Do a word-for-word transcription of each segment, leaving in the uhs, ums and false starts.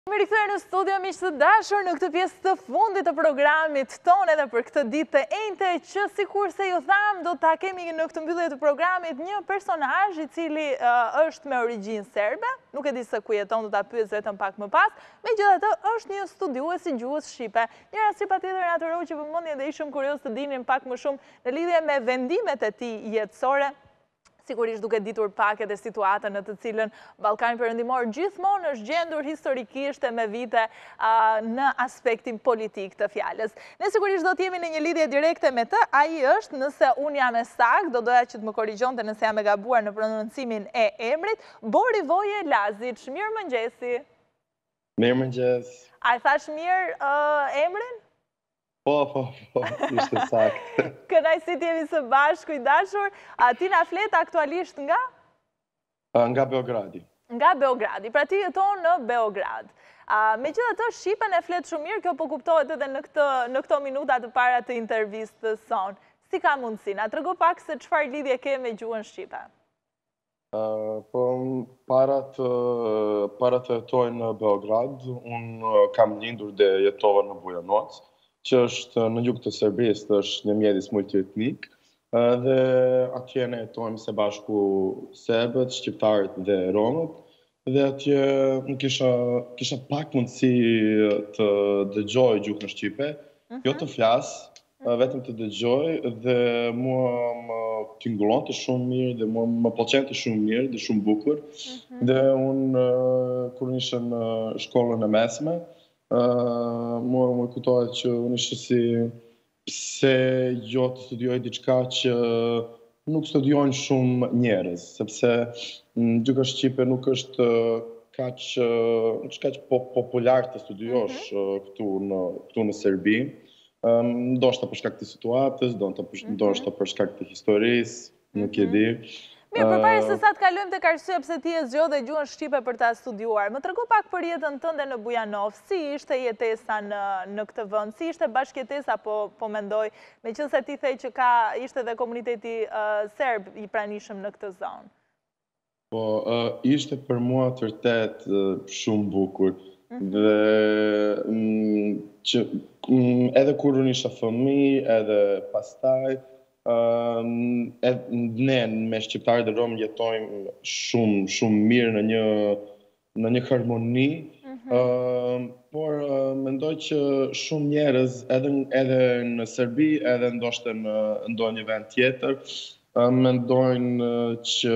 Me rikthyer në studio, miq të dashur, në këtë pjesë të fundit të programit tonë edhe për këtë ditë të enjte, që sikur se ju tham, do ta kemi në këtë mbyllje të programit një personazh i cili uh, është me origjinë serbe, nuk e di se ku jeton, do ta pyes vetëm pak më pas. Megjithatë, është një studiues i gjuhës shqipe. Një rasti patjetër natyror që vëmendje dhe ishim kurioz të dinim pak më shumë në lidhje me vendimet e tij jetësore. Sigurisht duke ditur pak edhe situatën në të cilën Ballkani Perëndimor gjithmonë është gjendur historikisht e me vite uh, në aspektin politik të fjalës. Ne sigurisht do të jemi në një lidhje direkte me të, ai është, nëse unë jam e saktë, do doja që të më korrigjonte nëse jam e gabuar në prononcimin e emrit, Borivoje Lazić. Mirëmëngjesi. Mirëmëngjes. A e thash mirë uh, emrin? Po, po, po, ishte saktë. Kënaqësi të jemi së bashku i dashur. A ti na flet aktualisht nga? Nga Beogradi. Nga Beogradi. Pra ti jeton në Beograd. Uh, Megjithatë, shqipen e flet shumë mirë, kjo po kuptohet edhe në këtë në këto minuta të para të intervistës sonë. Si ka mundësi? Na trego pak se çfarë lidhje ke me gjuhën shqipe. Uh, po, para të, para të jetoj në Beograd, unë kam lindur dhe jetova në Bujanovac, që është në jug të Serbisë, është një mjedis multietnik, dhe atje ne jetojmë së bashku serbët, shqiptarët dhe romët, dhe atje në kisha, kisha pak mundësi të dëgjoj gjuhën shqipe, uh-huh. jo të flas, uh-huh. vetëm të dëgjoj, dhe mua më tingëllonte shumë mirë, dhe mua më pëlqente shumë mirë, dhe shumë bukur, uh-huh. dhe unë kur isha në shkollën e mesme, Uh, mua më kujtohet që unë ishte si pse jo të studioj diçka që nuk studiojnë shumë njerëz, sepse gjuha shqipe nuk është kaq nuk është kaq po, popular të studiosh mm-hmm. këtu në këtu në Serbi. Um, ndoshta për shkak të situatës, ndoshta për, mm-hmm. për shkak të historisë, mm-hmm. nuk e di. Mirë, përpara se sa të kalojmë tek arsyeja pse ti e zgjodhe gjuhën shqipe për ta studiuar, më trego pak për jetën tënde në Bujanov, si ishte jetesa në në këtë vend, si ishte bashkëjetesa, po po mendoj, meqense ti the që ka ishte edhe komuniteti uh, serb i pranishëm në këtë zonë. Po, uh, ishte për mua të vërtet uh, shumë bukur. Mm-hmm. Dhe mm, që mm, edhe kur unë isha fëmijë, edhe pastaj Uh, ne me shqiptarët dhe romë jetojmë shumë shumë mirë në një në një harmoni, mm-hmm. uh, por uh, mendoj që shumë njerëz edhe edhe në Serbi, edhe ndoshta në ndonjë vend tjetër, uh, mendojnë që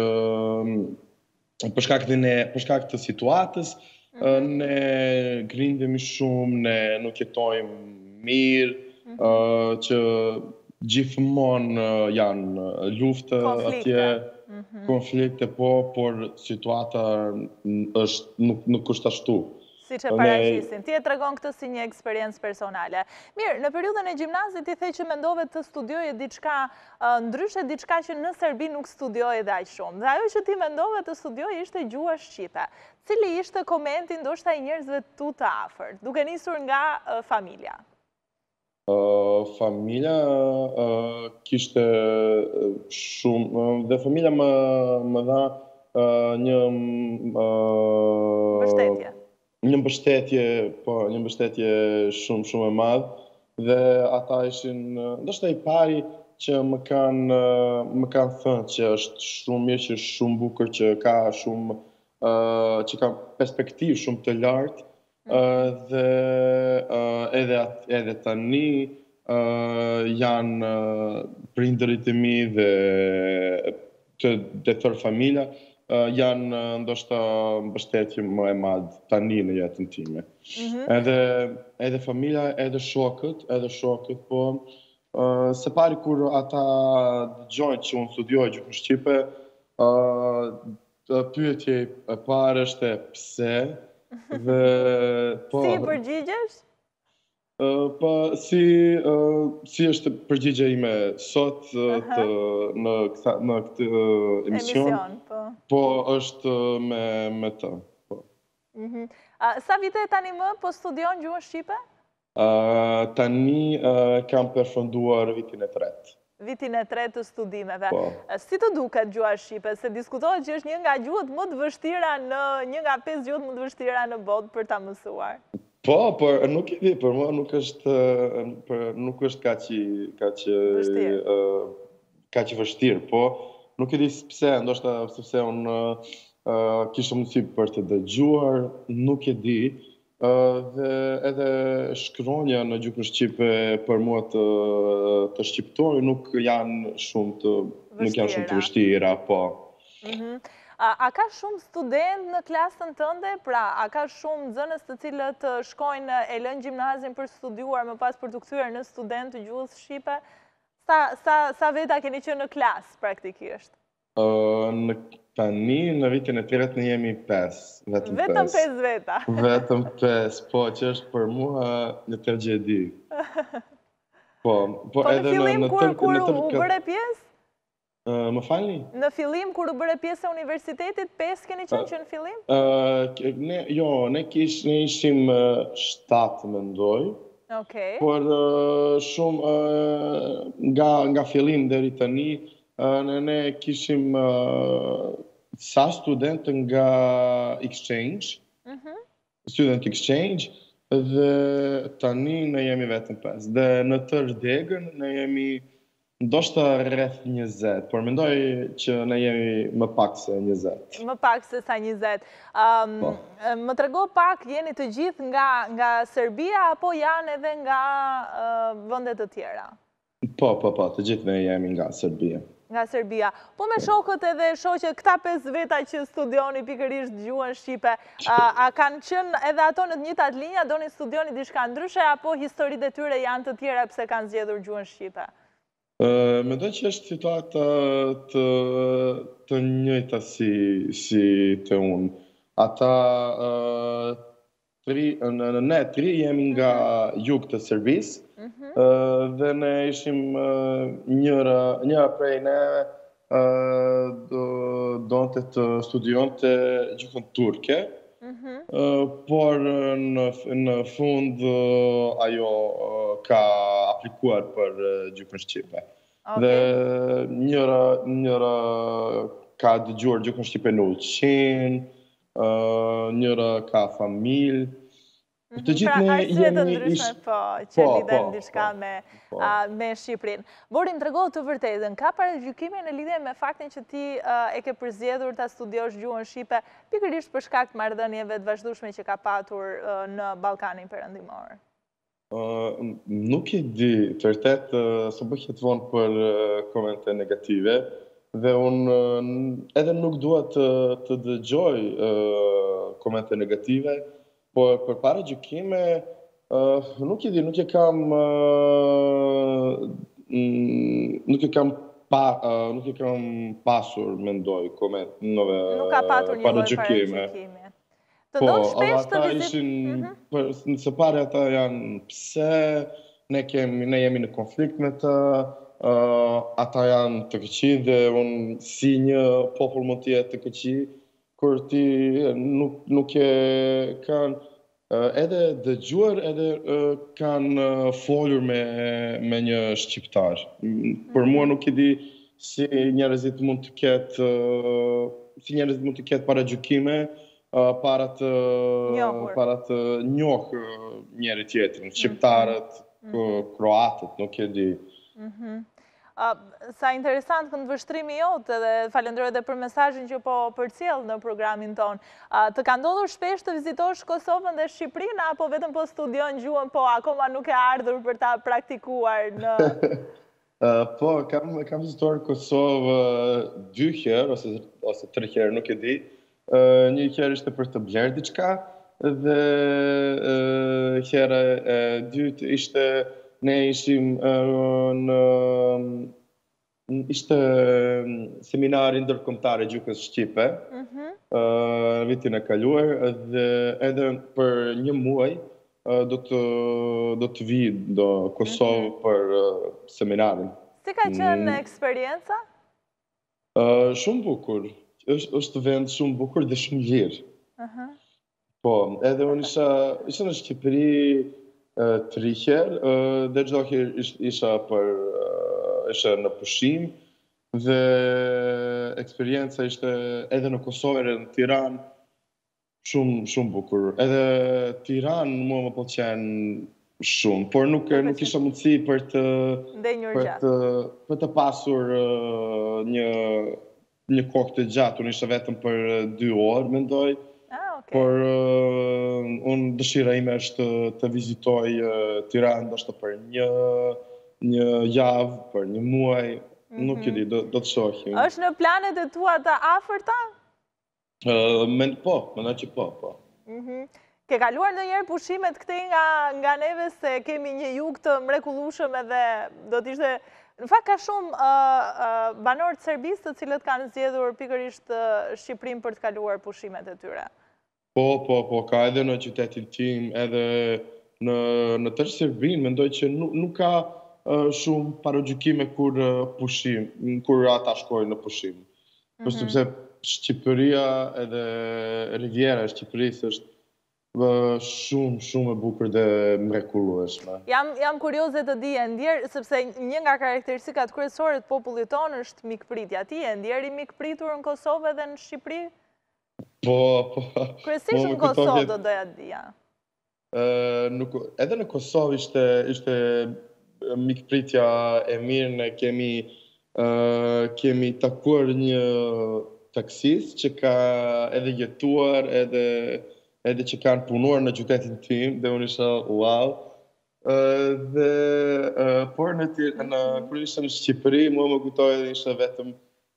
uh, për shkak të ne për shkak të situatës, mm-hmm. uh, ne grindemi shumë, ne nuk jetojmë mirë, mm-hmm. uh, që gjithmonë janë lufte atje, mm-hmm. konflikte, po, por situata është, nuk, nuk është ashtu. Si që parashisim. Ti e tregon këtë si një eksperiencë personale. Mirë, në periudhën e gjimnazit ti the që mendove të studioje diçka uh, ndryshe, diçka që në Serbi nuk studioje dhe aq shumë. Dhe ajo që ti mendove të studioje ishte gjuha shqipe. Cili ishte komenti ndoshta i njerëzve tu të afërt, duke nisur nga uh, familja? Uh, familja uh, kishte shumë, uh, dhe familja më, më dha uh, një uh, mbështetje. Një mbështetje, po, një mbështetje shumë shumë e madh, dhe ata ishin ndoshta i pari që më kanë më kanë thënë që është shumë mirë, që është shumë bukur, që ka shumë uh, që ka perspektivë shumë të lartë. Uh, dhe uh, edhe, edhe tani uh, janë uh, prindërit e mi dhe të, të tërë familja uh, janë uh, ndoshta mbështetje më e madh tani në jetën time. Mm-hmm. Edhe edhe familja, edhe shokët, edhe shokët, po uh, se pari kur ata dëgjojnë që unë studioj gjuhën shqipe, uh, pyetje e parë është pse. Dhe, po, si përgjigjesh? Uh, po, si, uh, si është përgjigja ime sot uh, të, në, këta, në këtë uh, emision, emision po. po është me, me të. Po. Mm-hmm. uh, sa vite tani më po studion gjuhën shqipe? Uh, tani uh, kam përfunduar vitin e tretë. vitin e tretë të studimeve. Po. Si të duket gjuha shqipe? Se diskutohet që është një nga gjuhët më të vështira në një nga pesë gjuhët më të vështira në botë për ta mësuar. Po, por nuk e di, për mua nuk është për nuk është kaq i kaq Vështirë. kaq i vështirë, po nuk e di pse, ndoshta sepse unë uh, kisha mundësi për të dëgjuar, nuk e di. Uh, dhe edhe shkronja në gjuhën shqipe për mua të, të shqiptori nuk janë shumë të Vështira. nuk janë shumë të vështira, po. Mm-hmm. a, a ka shumë student në klasën tënde? Pra, a ka shumë nxënës të cilët shkojnë e lënë gjimnazin për studiuar, më pas për të kthyer në student të gjuhës shqipe? Sa, sa, sa veta keni qenë në klasë praktikisht? Uh, në tani, në vitin e tretë ne jemi pesë, vetëm pesë. Vetëm pesë veta. Vetëm pesë, po, që është për mua një tragjedi. Po, po, po edhe në fillim në, në kur, tër, kur në tër, u bëre pjesë? Uh, më falni? Në fillim kur u bëre pjesë e universitetit, pesë keni qenë që në fillim? Uh, ne, jo, ne, kish, ne ishim uh, shtatë, mendoj. Okay. Por uh, shumë uh, nga, nga fillim deri tani, uh, ne, ne kishim uh, sa student nga exchange, mm-hmm. student exchange, dhe tani ne jemi vetëm pesë. Dhe në tërë degën ne jemi ndoshta rreth njëzet, por mendoj që ne jemi më pak se njëzet. Më pak se sa njëzet. Um, po. Më trego pak, jeni të gjithë nga, nga Serbia, apo janë edhe nga uh, vende të tjera? Po, po, po, të gjithë ne jemi nga Serbia. Nga Serbia. Po me shokët edhe shoqet, këta pesë veta që studioni pikërisht gjuhën shqipe, a, a kanë qenë edhe ato në të njëjtat linja, doni studioni diçka ndryshe, apo historitë e tyre janë të tjera pse kanë zgjedhur gjuhën shqipe? Uh, Mendoj që është situata të, të njëjta si, si të unë. Ata, uh, tri, në, ne tri jemi nga jug të Serbisë, mm-hmm. uh, dhe ne ishim uh, njëra, njëra prej ne uh, do, donte të studionte gjuhën turke, mm-hmm. uh, por në, në fund uh, ajo uh, ka aplikuar për uh, gjuhën shqipe. Okay. Dhe njëra, njëra ka dëgjuar gjuhën shqipe në ullqin, uh, njëra ka familj. Mm-hmm. Të gjithë pra, ne jemi ish... po, që po, lidhen diçka po, me, po. A, me Shqipërinë. Borim, tregohu të vërtetën, ka paragjykime në lidhje me faktin që ti uh, e ke përzgjedhur ta studiosh gjuhën shqipe pikërisht për shkak të marrëdhënieve të vazhdueshme që ka patur uh, në Ballkanin Perëndimor? Uh, nuk e di, të vërtet, uh, së bëhet vonë për uh, komente negative, dhe unë uh, edhe nuk dua të, të dëgjoj uh, komente negative, por për para gjykime, uh, nuk e di, nuk e kam uh, nuk e kam pa, uh, nuk e kam pasur, mendoj, koment, nëve, nuk ka patur një para gjykime. Po, ata ishin, për, nëse pare ata janë pse, ne, kemi, ne jemi në konflikt me ta, uh, ata janë të këqi dhe unë si një popull mund të jetë të këqi, kur ti nuk, nuk e kanë uh, edhe dëgjuar, edhe uh, kanë uh, folur me, me një shqiptar. Mm-hmm. Për mua nuk e di si njerëzit mund të ketë, uh, si njerëzit mund të ketë para gjykime, Uh, para të para të njohë njëri tjetrin, shqiptarët, mm-hmm. kroatët, nuk e di. Mm-hmm. uh, sa interesant këndvështrimi jote dhe falenderoj edhe për mesazhin që po përcjell në programin ton. Uh, të ka ndodhur shpesh të vizitosh Kosovën dhe Shqipërinë, apo vetëm po studion gjuhën, po akoma nuk e ardhur për ta praktikuar në uh, po, kam kam vizituar Kosovë dy herë ose ose tre herë, nuk e di. Uh, një herë ishte për të blerë diçka, dhe uh, herë e dytë ishte ne ishim uh, në ishte seminari ndërkombëtar i gjuhës shqipe, mm-hmm. uh, vitin e kaluar, dhe edhe për një muaj uh, do të do të vi do Kosovë, mm-hmm. për uh, seminarin. Si ka qenë mm. eksperienca? Uh, shumë bukur. është është vend shumë bukur dhe shumë lirë. Uh-huh. Po, edhe unë isha, isha në Shqipëri uh, tri herë, uh, dhe çdo herë isha për uh, ishte në pushim dhe eksperienca ishte edhe në Kosovë edhe në Tiranë shumë shumë bukur. Edhe Tiranë mua më pëlqen shumë, por nuk nuk kisha mundësi për të për të për të pasur një një kohë të gjatë, unë isha vetëm për dy orë, mendoj. Por unë dëshira ime është të vizitoj Tiranë ndoshta për një një javë, për një muaj, nuk e di, do do të shohim. Është në planet e tua të afërta? Mend po, mendoj që po, po. Ke kaluar ndonjëherë pushimet këtej nga nga neve se kemi një jug të mrekullueshëm edhe do të ishte në fakt ka shumë banorë të Serbisë të cilët kanë zgjedhur pikërisht Shqipërinë për të kaluar pushimet e tyre. Po, po, po, ka edhe në qytetin tim, edhe në në tërë Serbinë, mendoj që nuk nuk ka shumë paragjykime kur pushim, kur ata shkojnë në pushim. Për sepse Shqipëria edhe Riviera e Shqipërisë është shumë, shumë e bukur dhe mrekullueshme. Jam, jam kurioze të di e ndjerë, sepse një nga karakteristikat kryesore të popullit tonë është mikpritja. Ti e ndjeri mikpritur në Kosovë edhe në Shqipëri? Po, po. Kryesisht në Kosovë do doja të dija. Edhe në Kosovë ishte ishte mikpritja e mirë, ne kemi kemi takuar një taksist që ka edhe jetuar, edhe edhe që kanë punuar në qytetin tim, dhe unë isha wow. Dhe, por në kur isha në Shqipëri, mua më kujtoj edhe isha vetëm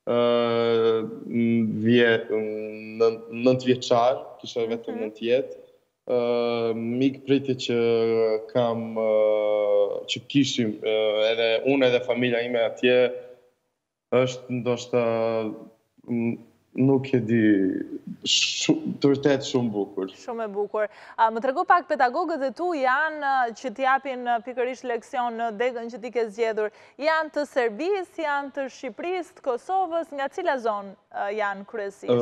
nëntë vjeçar, kisha vetëm nëntë jetë. Mikpritje që kam, që kishim, edhe unë edhe familja ime atje, është ndoshta nuk e di, të vërtet shumë bukur. Shumë e bukur. Më trego pak, pedagogët e tu janë që t'japin pikërisht leksion në degën që ti ke zgjedhur. Janë të Serbisë, janë të Shqipërisë, të Kosovës, nga cila zonë janë kryesisht?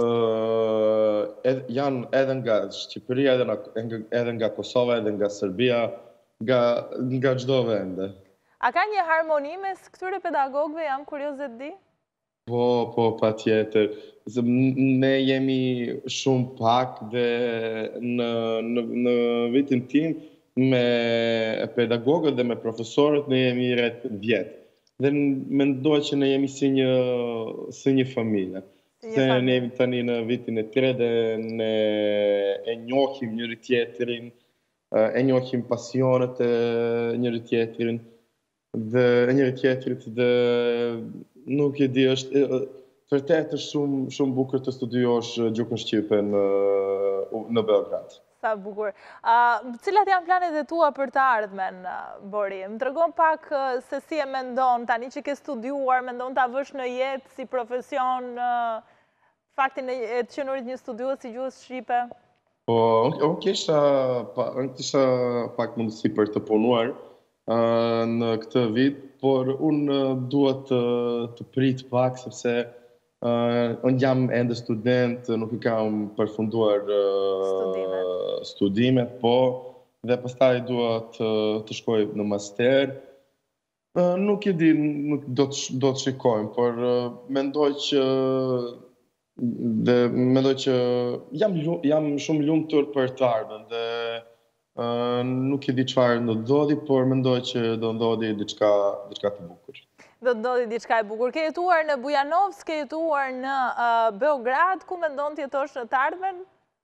Janë edhe nga Shqipëria, edhe nga Kosova, edhe nga Serbia, nga çdo vende. A ka një harmoni mes këtyre pedagogëve, jam kurioze të di? Po, po, pa tjetër. Ne jemi shumë pak dhe në, në, në vitin tim me pedagogët dhe me profesorët ne jemi rreth vjetë. Dhe mendoj që ne jemi si një, si një familje. Se ne jemi tani në vitin e tre dhe ne e njohim njëri tjetrin, e njohim pasionet e njëri tjetrin dhe njëri tjetrit dhe nuk e di, është vërtet është shumë shumë bukur të studiosh gjuhën shqipe në në Beograd. Sa bukur. Cilat janë planet e tua për të ardhmen, Bori? Më tregon pak se si e mendon tani që ke studiuar, mendon ta vësh në jetë si profesion faktin e të qenurit një studiues si gjuhës shqipe? Po, unë kisha unë kisha pak mundësi për të punuar në këtë vit, por unë duhet të, të prit pak, sepse uh, unë jam ende student, nuk i kam përfunduar uh, studimet, po, dhe pastaj duhet të, të shkoj në master. Uh, nuk e di, nuk do të, do të shikojmë, por uh, mendoj që dhe mendoj që jam, jam shumë lumtur për të ardhmen dhe Uh, nuk e di çfarë do ndodhi, por mendoj që do ndodhi diçka diçka të bukur. Do ndodhi diçka e bukur. Ke jetuar në Bujanovsk, ke jetuar në uh, Beograd, ku mendon të jetosh në të ardhmen?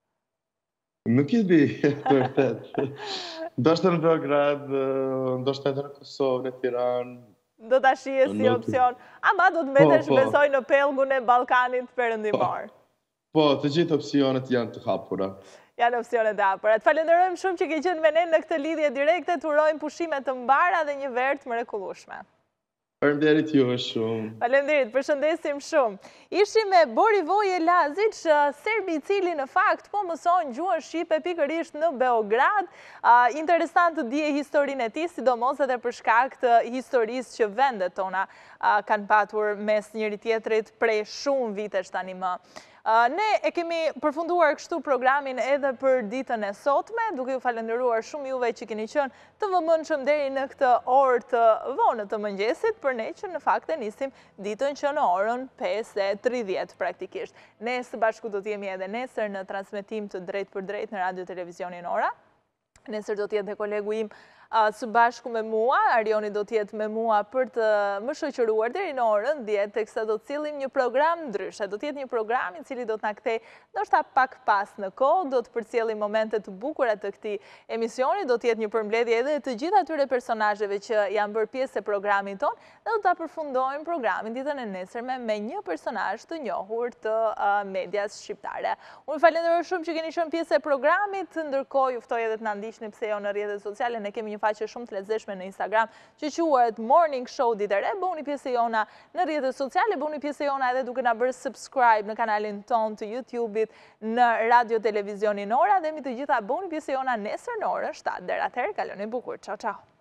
Nuk e di, të vërtet. Ndoshta në Beograd, ndoshta edhe në Kosovë, në Tiranë. Do ta shije si opsion. Ama do të mbetesh po, po. besoj në pellgun e Ballkanit perëndimor. Po, po, të gjithë opsionet janë të hapura. Janë opsionet e hapura. Të falenderojmë shumë që ke qenë me ne në këtë lidhje direkte, të urojmë pushime të mbara dhe një verë të mrekullueshme. Faleminderit ju shumë. Faleminderit, përshëndesim shumë. Ishim me Borivoje Lazić, serbi i cili në fakt po mëson gjuhën shqipe pikërisht në Beograd. Uh, interesant të dije historinë e tij, sidomos edhe për shkak të historisë që vendet tona uh, kanë patur mes njëri tjetrit prej shumë vitesh tani më. Ne e kemi përfunduar kështu programin edhe për ditën e sotme, duke ju falenderuar shumë juve që keni qenë të vëmendshëm deri në këtë orë të vonë të mëngjesit, për ne që në fakt e nisim ditën që në orën pesë e tridhjetë praktikisht. Ne së bashku do t'jemi edhe nesër në transmetim të drejt për drejt në Radio Televizionin Ora. Nesër do t'jetë dhe kolegu im së bashku me mua, Arioni do t'jetë me mua për të më shoqëruar deri në orën dhjetë, teksa do t'cillim një program ndryshe. Do t'jetë një program i cili do t'na kthej ndoshta pak pas në kohë, do të përcjellim momente të bukura të këtij emisioni, do t'jetë një përmbledhje edhe të gjithë atyre personazheve që janë bërë pjesë e programit ton, dhe do ta përfundojmë programin ditën e nesërme me një personazh të njohur të uh, medias shqiptare. Unë falenderoj shumë që keni qenë pjesë e programit, ndërkohë ju ftoj edhe të na ndiqni pse jo në rrjetet sociale, ne kemi një faqe shumë të lezetshme në Instagram që quhet Morning Show Ditë e Re. Bëuni pjesë jona në rrjetet sociale, bëuni pjesë jona edhe duke na bërë subscribe në kanalin ton të YouTube-it në Radio Televizionin Ora, dhe mi të gjitha bëuni pjesë jona nesër në orën shtatë. Deri atëherë, kaloni bukur. Ciao ciao.